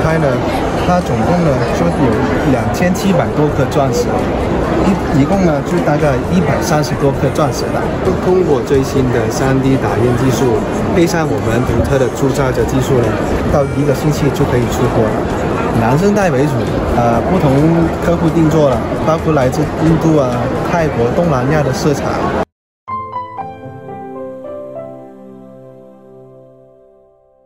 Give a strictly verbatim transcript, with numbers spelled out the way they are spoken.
开呢，它总共呢就有两千七百多颗钻石，一一共呢就大概一百三十多颗钻石了。通过最新的 三 D 打印技术，配上我们独特的铸造的技术呢，到一个星期就可以出货了。男生带为主，呃，不同客户定做了，包括来自印度啊、泰国、东南亚的市场。